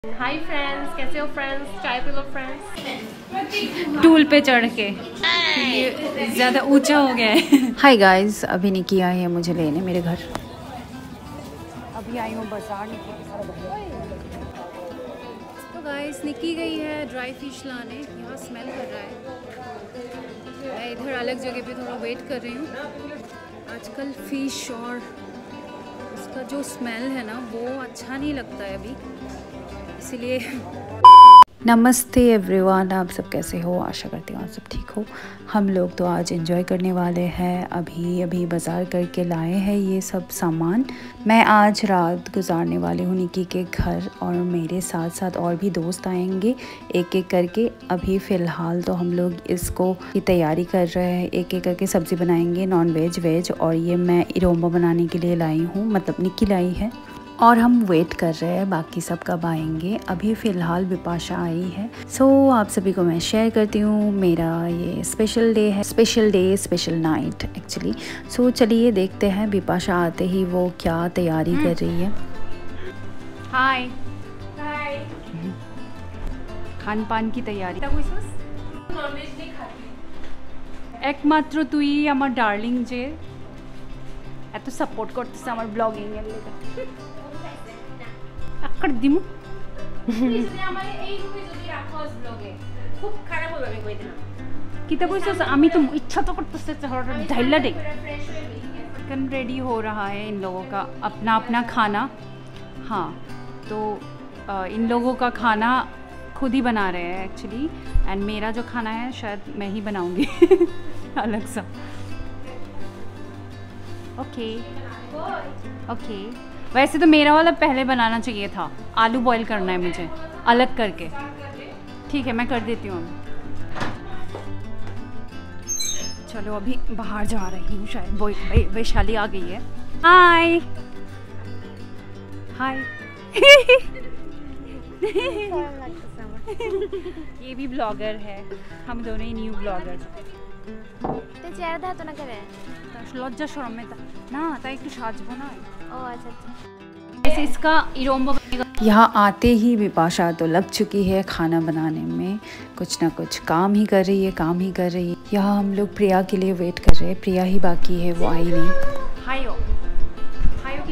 Hi friends, कैसे हो friends? चाय पी लो फ्रेंड्स। टूल पे चढ़ के ये ज़्यादा ऊंचा हो गया है। हाय गाइस, अभी निकी आई है मुझे लेने मेरे घर। अभी आई हूँ बाजार निकी के साथ। तो गाइस निकी गई है ड्राई फिश लाने। यहाँ स्मेल कर रहा है। मैं इधर अलग जगह पे थोड़ा वेट कर रही हूँ। आजकल फिश और उसका जो स्मेल है ना वो अच्छा नहीं लगता है अभी, इसलिए। नमस्ते एवरीवन, आप सब कैसे हो? आशा करती हूँ आप सब ठीक हो। हम लोग तो आज एंजॉय करने वाले हैं। अभी बाज़ार करके लाए हैं ये सब सामान। मैं आज रात गुजारने वाली हूँ निकी के घर और मेरे साथ साथ और भी दोस्त आएंगे एक एक करके। अभी फ़िलहाल तो हम लोग इसको की तैयारी कर रहे हैं, एक एक करके सब्ज़ी बनाएंगे, नॉन वेज वेज। और ये मैं इरोम्बा बनाने के लिए लाई हूँ, मतलब निकी लाई है। और हम वेट कर रहे हैं बाकी सब कब आएंगे। अभी फ़िलहाल बिपाशा आई है। सो आप सभी को मैं शेयर करती हूँ मेरा ये स्पेशल डे है, स्पेशल नाइट एक्चुअली। सो चलिए देखते हैं बिपाशा आते ही वो क्या तैयारी कर रही है। हाय हाय। खान पान की तैयारी। नॉनवेज नहीं खाती। একমাত্র তুই আমার ডার্লিং যে এত সাপোর্ট করতেছে আমার ব্লগিং এর লেগে। আক্কর দিমু कितना कोई आमी तो इच्छा तो करते ढाइला दे। चिकन रेडी हो रहा है इन लोगों का अपना अपना खाना। हाँ तो इन लोगों का खाना खुद ही बना रहे हैं एक्चुअली, एंड मेरा जो खाना है शायद मैं ही बनाऊंगी अलग सा। ओके ओके, वैसे तो मेरा वाला पहले बनाना चाहिए था। आलू बॉईल करना है मुझे अलग करके। ठीक है मैं कर देती हूँ। चलो अभी बाहर जा रही हूँ, शायद वैशाली आ गई है। हाय हाय ये भी ब्लॉगर है, हम दोनों ही न्यू ब्लॉगर। तो चेहरा था तो ना करे लज्जा शरम में ना ताई একটু সাজবো না। ओ अच्छा। ऐसे इसका इरोम्बा बनेगा। यहाँ आते ही बिपाशा तो लग चुकी है खाना बनाने में, कुछ ना कुछ काम ही कर रही है। यहाँ हम लोग प्रिया के लिए वेट कर रहे हैं। प्रिया ही बाकी है, वो आई नहीं। हायो हायो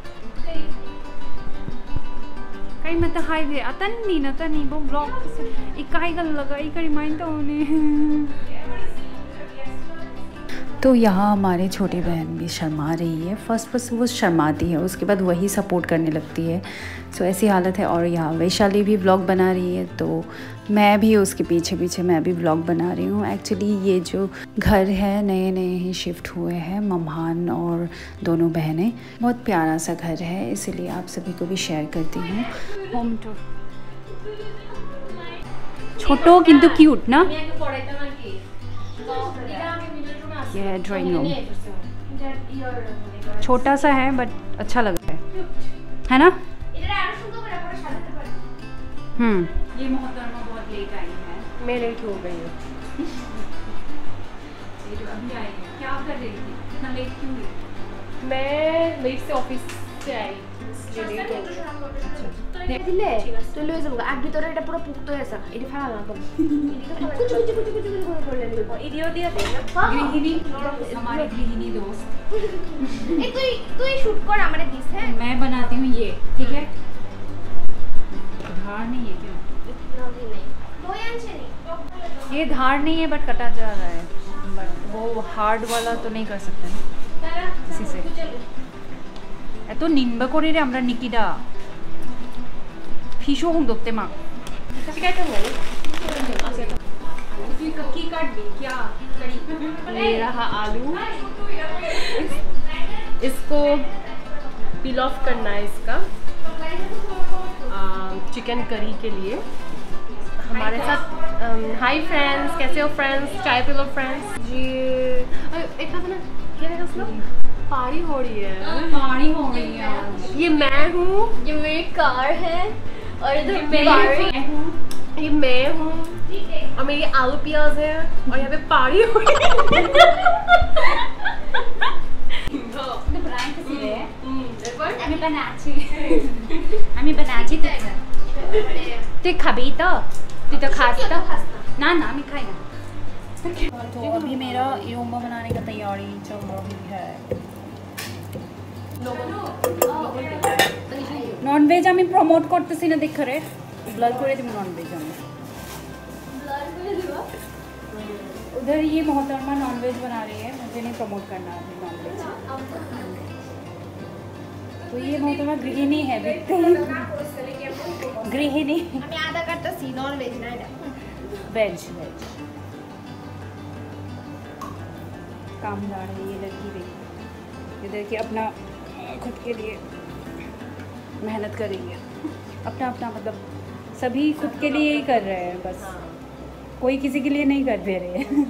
कहीं मत हाय दे अतनी न तनी वो ब्लॉग इकाई गल लगा इका रिमाइंड तो होने। तो यहाँ हमारे छोटी बहन भी शर्मा रही है। फर्स्ट वो शर्माती है, उसके बाद वही सपोर्ट करने लगती है। सो ऐसी हालत है। और यहाँ वैशाली भी व्लॉग बना रही है, तो मैं भी उसके पीछे मैं भी व्लॉग बना रही हूँ। एक्चुअली ये जो घर है नए ही शिफ्ट हुए हैं मम्हान और दोनों बहनें। बहुत प्यारा सा घर है, इसीलिए आप सभी को भी शेयर करती हूँ। होम टूर छोटो किंतु क्यूट ना। ये है ड्राइंग रूम, छोटा सा है बट अच्छा लग रहा है ना। ये मोहतरमा बहुत लेट आई है। मैं लेट हो गई हूँ। अभी आई है। क्या कर रही थी? इतना लेट क्यों हुई? मैं लेट से ऑफिस से आई। দিলে তুই লই যাবো আগ ভিতরে এটা পুরো পুক্ত হয়েছে এটি ফালা না কর কুচু করে করলে নিব इडियो दिया दे ना। गृहिणी हमारे गृहिणी दोस्त। ए তুই শুট কর আমারে দিস। है मैं बनाती हूँ ये, ठीक है। धार नहीं है क्या? नहीं कोई आंचे नहीं, ये धार नहीं है बट कटा जा रहा है। बट वो हार्ड वाला तो नहीं कर सकते ना इसी से। এত নিম্বা করে রে আমরা নিকিডা ফিশো হুম দতে মা ठीक है तो बोल। की काट दी क्या करी। ये रहा आलू, इसको पील ऑफ करना है इसका चिकन करी के लिए। हमारे साथ हाय फ्रेंड्स, कैसे हो फ्रेंड्स? चाय पी लो फ्रेंड्स। जी एक था ना क्या है उसका पारी हो रही है। पानी हो गई है आज। ये मैं हूँ, ये मेरी कार है और इधर ये मैं हूँ और मेरी आलू प्याज है और यहाँ पे पारी हो रही है। আমি বানাচ্ছি তো तू खाबी तो तू तो खास तो ना ना मैं खाई ना। तो अभी मेरा इरोम्बा बनाने का तैयारी चल रही है। नॉन वेज আমি প্রমোট করতেছি না দেখো রে ব্লার করে দিব নন वेज আমি उधर ये मोहतरमा नॉन वेज बना रही है, मुझे नहीं प्रमोट करना अभी नॉन वेज। तो ये मोहतरमा गृहिणी है, गृहिणी आधा करता सी नॉन वेज ना वेज वेज कामदार है ये लड़की भी। इधर की अपना खुद के लिए मेहनत कर रही है, अपना अपना मतलब सभी खुद के लिए ही कर रहे हैं, बस कोई किसी के लिए नहीं कर दे रहे हैं।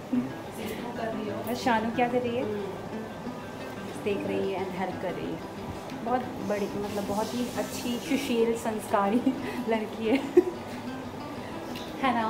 बस शानू क्या कर रही है, देख रही है एंड हेल्प कर रही है। बहुत बड़ी मतलब बहुत ही अच्छी सुशील संस्कारी लड़की है ना।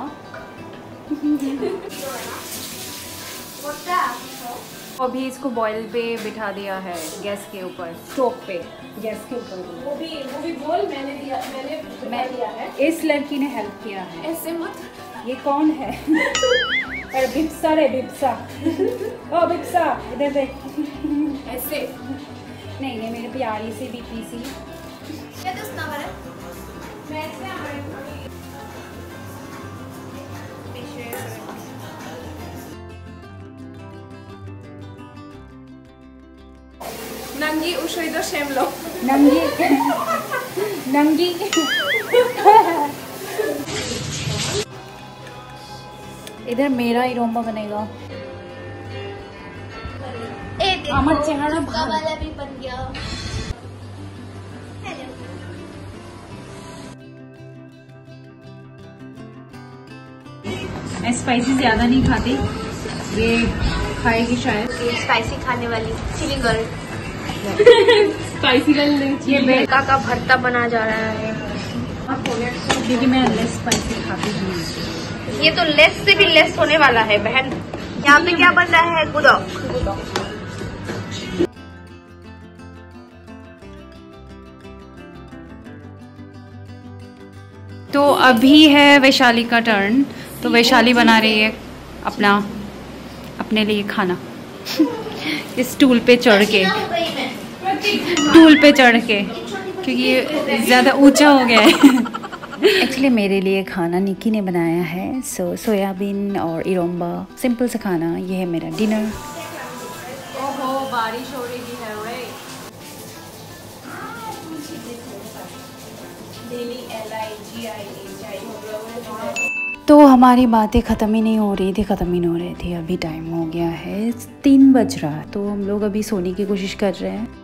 अभी इसको बॉयल पे बिठा दिया है गैस के ऊपर, स्टोव पे गैस के ऊपर। वो भी बोल मैंने दिया है। इस लड़की ने हेल्प किया है। ऐसे मत। ये कौन है? अरे बिप्सा रे बिप्सा। ओ बिप्सा इधर देख। ऐसे नहीं नहीं मेरे प्यारी सी बीपी सी। क्या दोस्त ना बरे मैं से हमारे नंगी उशोइदो शेमलो नंगी नंगी। इधर मेरा इरोम्बा बनेगा। আমার চেহারা ভালো वाला भी बन गया। मैं स्पाइसी ज़्यादा नहीं खाती, ये खाएगी शायद। स्पाइसी खाने वाली चिली गर्ल। स्पाइसी गर्ल ये बेलका का भरता बना जा रहा है क्योंकि मैं लेस स्पाइसी खाती हूँ। ये तो लेस से भी लेस होने वाला है बहन। यहाँ पे क्या बन रहा है गुदौक। तो अभी है वैशाली का टर्न। तो वैशाली बना रही है अपने लिए खाना इस टूल पे चढ़ के, क्योंकि ये ज़्यादा ऊंचा हो गया है। एक्चुअली मेरे लिए खाना निकी ने बनाया है। सोयाबीन और इरोम्बा, सिंपल सा खाना। ये है मेरा डिनर। ओहो बारिश हो रही है रे। तो हमारी बातें ख़त्म ही नहीं हो रही थी। अभी टाइम हो गया है 3 बज रहा है। तो हम लोग अभी सोने की कोशिश कर रहे हैं।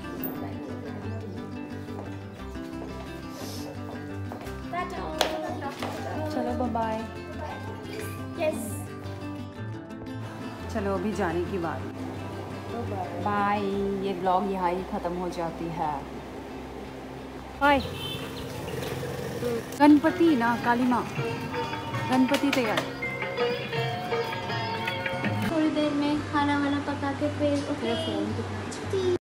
चलो बाय। चलो अभी जाने की बात। बाय। ये ब्लॉग यहाँ ही ख़त्म हो जाती है। बाय। गणपति ना काली माँ गणपति तैयार। थोड़ी देर में खाना वाना पका के फिर